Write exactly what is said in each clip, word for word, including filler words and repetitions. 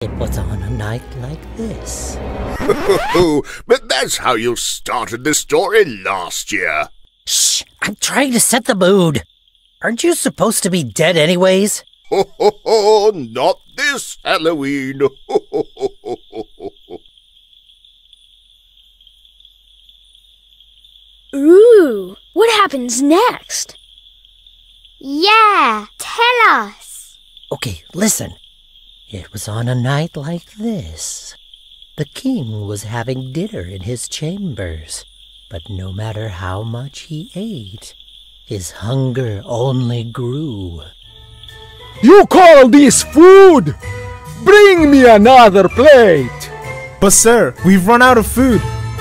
It was on a night like this. But that's how you started the story last year. Shh! I'm trying to set the mood. Aren't you supposed to be dead anyways? Ho ho ho! Not this Halloween! Ho ho ho ho ho ho! Ooh, what happens next? Yeah, tell us. Okay, listen. It was on a night like this. The king was having dinner in his chambers, but no matter how much he ate, his hunger only grew. You call this food? Bring me another plate! But sir, we've run out of food.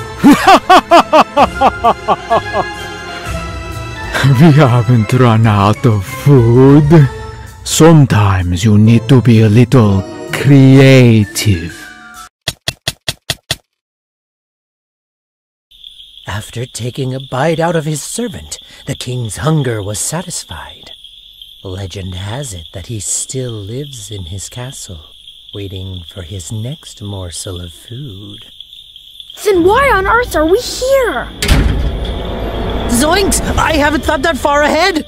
We haven't run out of food. Sometimes you need to be a little creative. After taking a bite out of his servant, the king's hunger was satisfied. Legend has it that he still lives in his castle, waiting for his next morsel of food. Then why on earth are we here? Zoinks! I haven't thought that far ahead!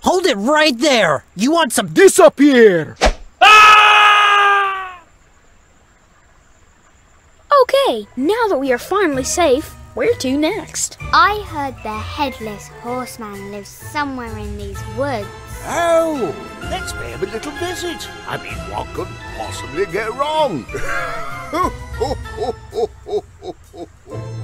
Hold it right there! You want some— Disappear! Okay, now that we are finally safe, where to next? I heard the headless horseman lives somewhere in these woods. Oh, let's pay him a little visit. I mean, what could possibly go wrong?